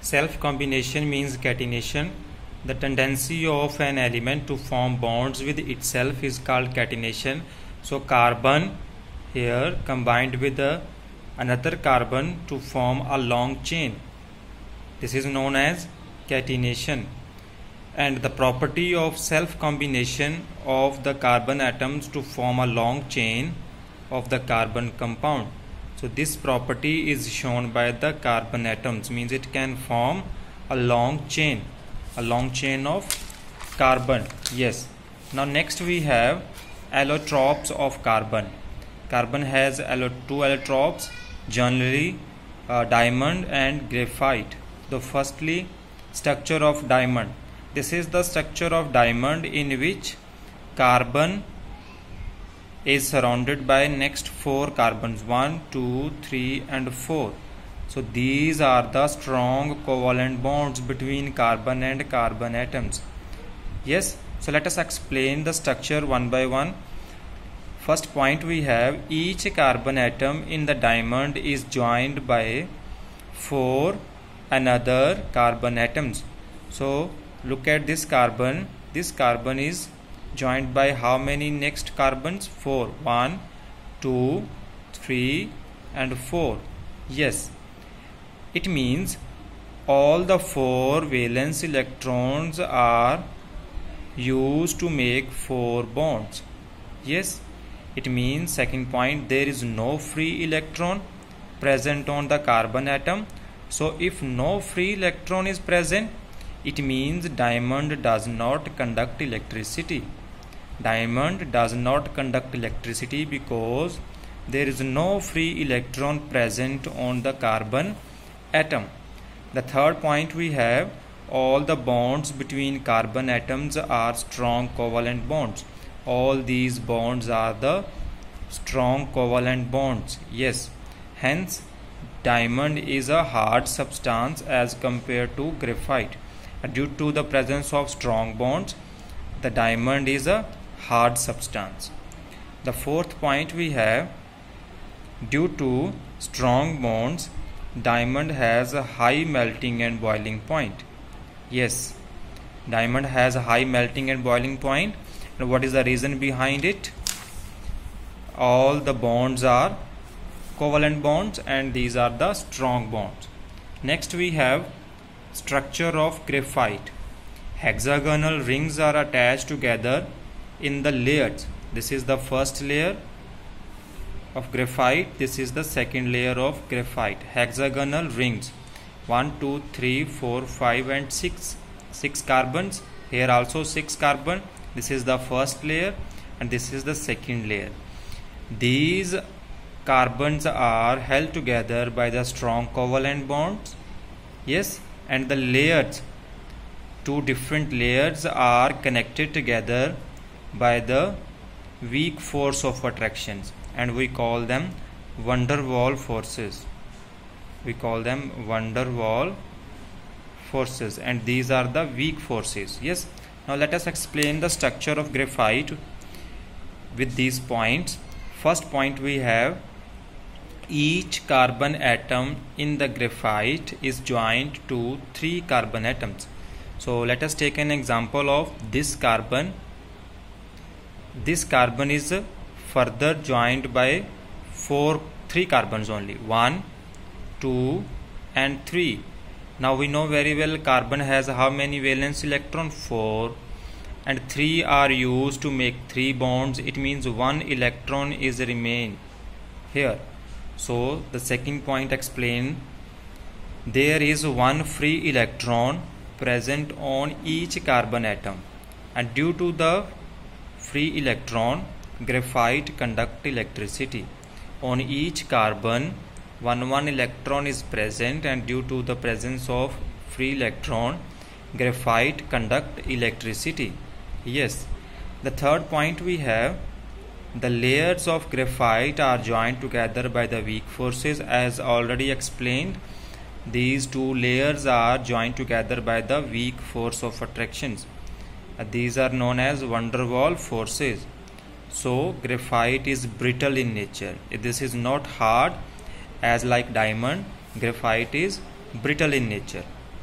Self-combination means catenation. The tendency of an element to form bonds with itself is called catenation. So carbon here combined with another carbon to form a long chain. This is known as catenation. And the property of self-combination of the carbon atoms to form a long chain of the carbon compound. So this property is shown by the carbon atoms, means it can form a long chain of carbon. Yes. Now next we have allotropes of carbon. Carbon has two allotropes, generally diamond and graphite. So firstly, structure of diamond. This is the structure of diamond in which carbon is surrounded by next 4 carbons, 1, 2, 3 and 4. So these are the strong covalent bonds between carbon and carbon atoms. Yes, so let us explain the structure one by one. First point we have, each carbon atom in the diamond is joined by 4 another carbon atoms. So look at this carbon is joined by how many next carbons? 4. 1, 2, 3 and 4. Yes, it means all the 4 valence electrons are used to make 4 bonds. Yes, it means, second point, there is no free electron present on the carbon atom. So if no free electron is present, it means diamond does not conduct electricity. Diamond does not conduct electricity because there is no free electron present on the carbon atom. The third point we have, all the bonds between carbon atoms are strong covalent bonds. All these bonds are the strong covalent bonds. Yes, hence diamond is a hard substance as compared to graphite. Due to the presence of strong bonds, the diamond is a hard substance. The fourth point we have, due to strong bonds, diamond has a high melting and boiling point. Yes, diamond has a high melting and boiling point. And what is the reason behind it? All the bonds are covalent bonds and these are the strong bonds. Next we have structure of graphite. Hexagonal rings are attached together in the layers. This is the first layer of graphite. This is the second layer of graphite. Hexagonal rings, 1, 2, 3, 4, 5 and 6. 6 carbons. Here also 6 carbon. This is the first layer and this is the second layer. These carbons are held together by the strong covalent bonds. Yes, and the layers, 2 different layers are connected together by the weak force of attractions, and we call them van der Waals forces. We call them van der Waals forces, and these are the weak forces. Yes, now let us explain the structure of graphite with these points. First point we have, each carbon atom in the graphite is joined to 3 carbon atoms. So let us take an example of this carbon. This carbon is further joined by 3 carbons only, 1, 2 and 3. Now we know very well carbon has how many valence electron? 4, and 3 are used to make 3 bonds. It means 1 electron is remain here. So the second point explain, there is 1 free electron present on each carbon atom, and due to the free electron, graphite conduct electricity. On each carbon, 1 electron is present, and due to the presence of free electron, graphite conduct electricity. Yes, the third point we have, the layers of graphite are joined together by the weak forces. As already explained, these 2 layers are joined together by the weak force of attractions. These are known as van der Waals forces. So graphite is brittle in nature. This is not hard as like diamond. Graphite is brittle in nature.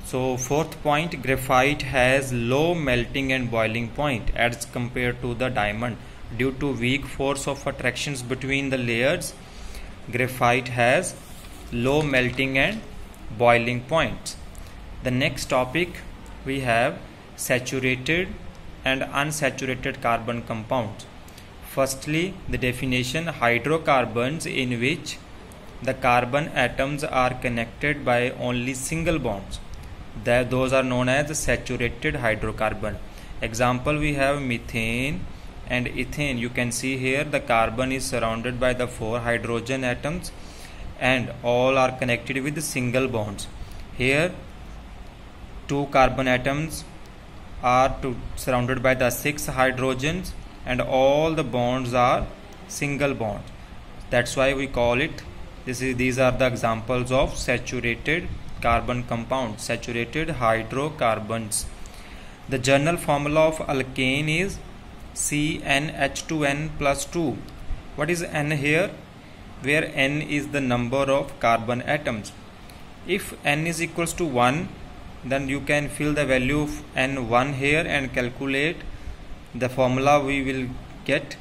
So fourth point, graphite has low melting and boiling point as compared to the diamond. Due to weak force of attractions between the layers, graphite has low melting and boiling points. The next topic we have saturated and unsaturated carbon compounds. Firstly, the definition: hydrocarbons in which the carbon atoms are connected by only single bonds. Those are known as saturated hydrocarbon. Example, we have methane and ethane. You can see here the carbon is surrounded by the 4 hydrogen atoms and all are connected with single bonds. Here 2 carbon atoms are surrounded by the 6 hydrogens and all the bonds are single bonds. That's why we call it, these are the examples of saturated carbon compounds, saturated hydrocarbons. The general formula of alkane is CnH2n plus 2. What is N here? Where N is the number of carbon atoms. If N is equals to 1, then you can fill the value of N1 here and calculate the formula. We will get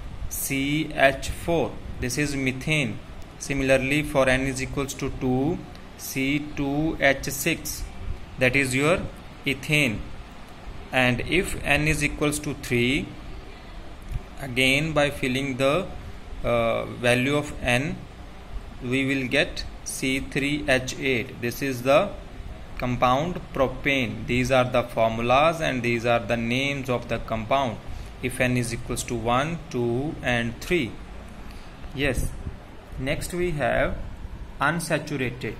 CH4. This is methane. Similarly, for N is equals to 2, C2H6, that is your ethane. And if N is equals to 3, again by filling the value of N, we will get C3H8. This is the compound propane. These are the formulas and these are the names of the compound if N is equals to 1, 2 and 3. Yes. Next we have unsaturated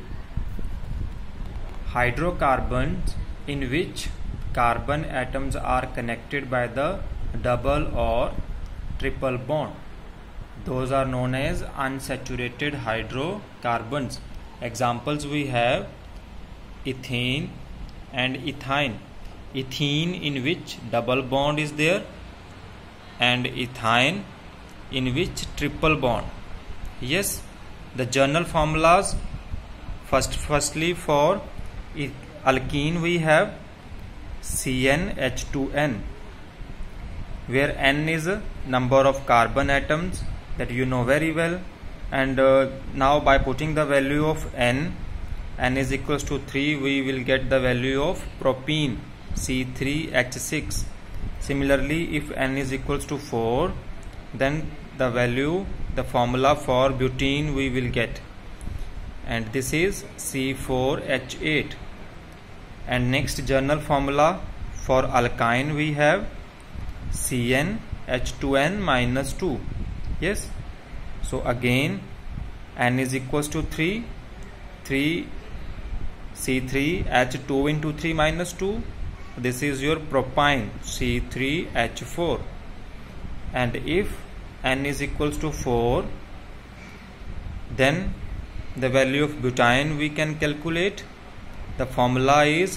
hydrocarbons in which carbon atoms are connected by the double or triple bond. Those are known as unsaturated hydrocarbons. Examples, we have ethane and ethine. Ethene in which double bond is there and ethine in which triple bond. Yes, the general formulas, firstly for alkene we have CnH2n, where N is a number of carbon atoms, that you know very well. And now by putting the value of N is equals to 3, we will get the value of propene, C3H6. Similarly, if N is equals to 4, then the formula for butene we will get, and this is C4H8. And next general formula for alkyne we have CnH2n minus 2. Yes, so again N is equals to 3, C3H2 into 3 minus 2, this is your propyne, C3H4. And if N is equals to 4, then the value of butane we can calculate. The formula is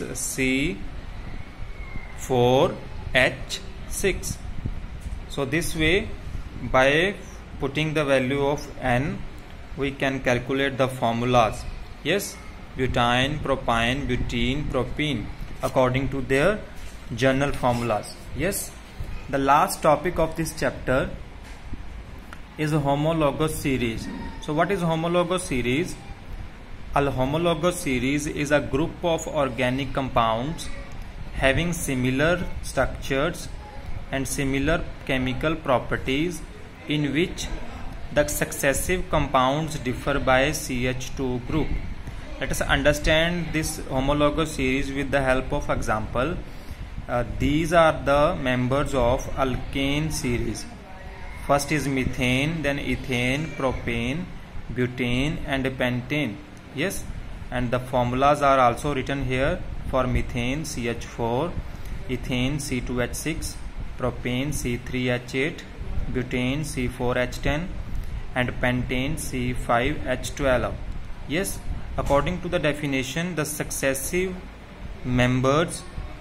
C4H6. So this way, by putting the value of N, we can calculate the formulas. Yes, butane, propyne, butene, propene, according to their general formulas. Yes, the last topic of this chapter is a homologous series. So what is homologous series? A homologous series is a group of organic compounds having similar structures and similar chemical properties in which the successive compounds differ by CH2 group. Let us understand this homologous series with the help of example. These are the members of alkane series. First is methane, then ethane, propane, butane and pentane. Yes, and the formulas are also written here. For methane CH4, ethane C2H6, propane C3H8, butane C4H10 and pentane C5H12. Yes, according to the definition, the successive members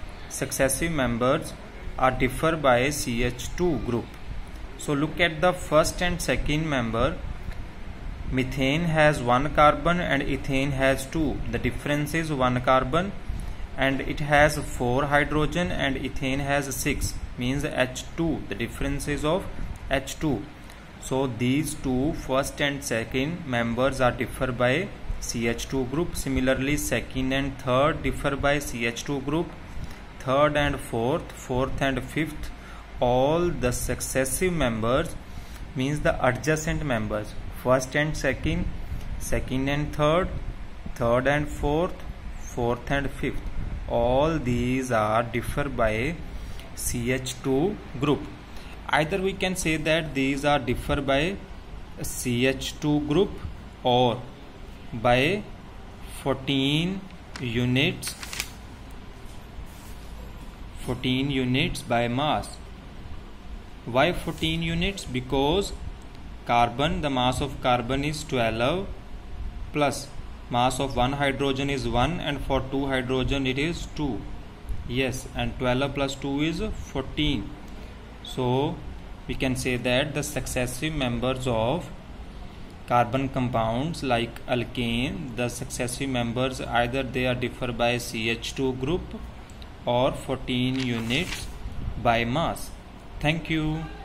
are differ by CH2 group. So look at the first and second member. Methane has 1 carbon and ethane has 2. The difference is 1 carbon, and it has 4 hydrogen and ethane has 6, means H2. The difference is of H2. So these two first and second members are differ by CH2 group. Similarly, second and third differ by CH2 group. Third and fourth and fifth, all the successive members, means the adjacent members, first and second, second and third, third and fourth, fourth and fifth, all these are differ by CH2 group. Either we can say that these are differ by CH2 group or by 14 units by mass. Why 14 units? Because carbon, the mass of carbon is 12 plus mass of one hydrogen is 1, and for two hydrogen it is 2. Yes, and 12 plus 2 is 14. So we can say that the successive members of carbon compounds like alkane, the successive members, either they are differ by CH2 group or 14 units by mass. Thank you.